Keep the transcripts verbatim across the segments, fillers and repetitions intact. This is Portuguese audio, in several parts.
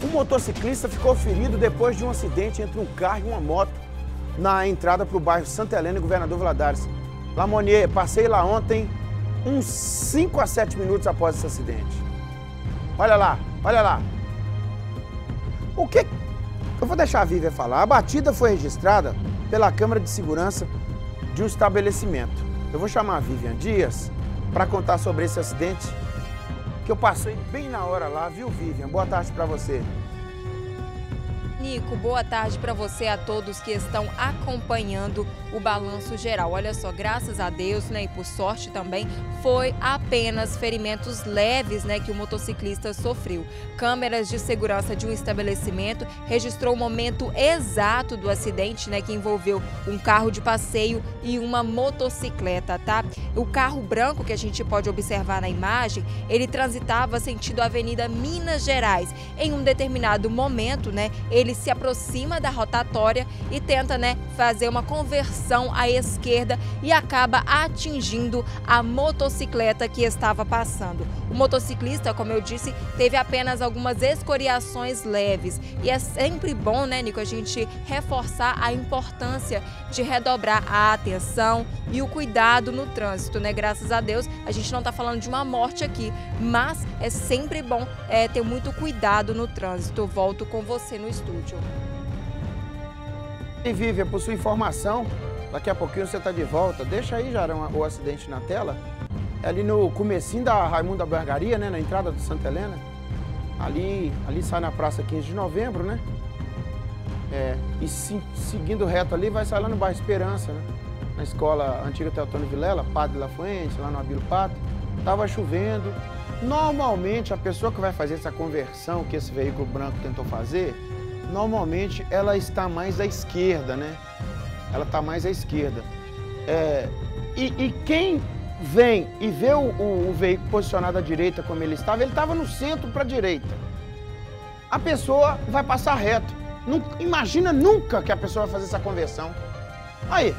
motociclista ficou ferido depois de um acidente entre um carro e uma moto na entrada para o bairro Santa Helena e Governador Valadares. Lamonier, passei lá ontem, uns cinco a sete minutos após esse acidente. Olha lá, olha lá. O que... Eu vou deixar a Vivian falar. A batida foi registrada pela câmera de segurança de um estabelecimento. Eu vou chamar a Vivian Dias para contar sobre esse acidente, que eu passei bem na hora lá, viu, Vivian? Boa tarde para você. Nico, boa tarde para você, a todos que estão acompanhando o balanço geral. Olha só, graças a Deus, né, e por sorte também, foi apenas ferimentos leves, né, que o motociclista sofreu. Câmeras de segurança de um estabelecimento registrou o momento exato do acidente, né, que envolveu um carro de passeio e uma motocicleta, tá? O carro branco que a gente pode observar na imagem, ele transitava sentido Avenida Minas Gerais. Em um determinado momento, né, ele se aproxima da rotatória e tenta, né, fazer uma conversão à esquerda e acaba atingindo a motocicleta que estava passando. O motociclista, como eu disse, teve apenas algumas escoriações leves. E é sempre bom, né, Nico, a gente reforçar a importância de redobrar a atenção e o cuidado no trânsito, né? Graças a Deus, a gente não está falando de uma morte aqui, mas é sempre bom é, ter muito cuidado no trânsito. Eu volto com você no estúdio. E Vivian, por sua informação, daqui a pouquinho você está de volta. Deixa aí, Jarão, o acidente na tela. É ali no comecinho da Raimundo Albergaria, né, na entrada do Santa Helena. Ali, ali sai na Praça quinze de Novembro, né? É, e se, seguindo reto ali, vai sair lá no bairro Esperança, né? Na escola antiga Teotônio Vilela, Padre Lafuente, lá no Abílio Pato. Tava chovendo. Normalmente, a pessoa que vai fazer essa conversão que esse veículo branco tentou fazer, normalmente ela está mais à esquerda, né? Ela está mais à esquerda. É, e, e quem vem e vê o, o, o veículo posicionado à direita como ele estava, ele estava no centro para a direita. A pessoa vai passar reto. Não, imagina nunca que a pessoa vai fazer essa conversão. Aí.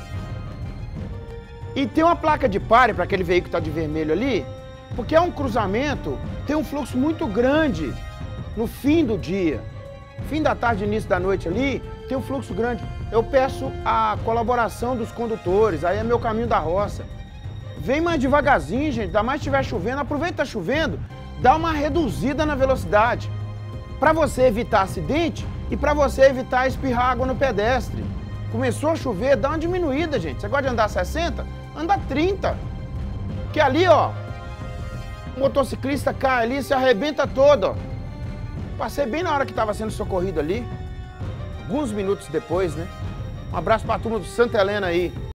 E tem uma placa de pare para aquele veículo que está de vermelho ali, porque é um cruzamento, tem um fluxo muito grande no fim do dia. Fim da tarde, início da noite ali, tem um fluxo grande. Eu peço a colaboração dos condutores, aí é meu caminho da roça. Vem mais devagarzinho, gente, ainda mais se estiver chovendo, aproveita que tá chovendo, dá uma reduzida na velocidade. Para você evitar acidente e para você evitar espirrar água no pedestre. Começou a chover, dá uma diminuída, gente. Você gosta de andar sessenta? Anda trinta. Que ali, ó, o motociclista cai ali, se arrebenta todo, ó. Passei bem na hora que estava sendo socorrido ali, alguns minutos depois, né? Um abraço para a turma do Santa Helena aí.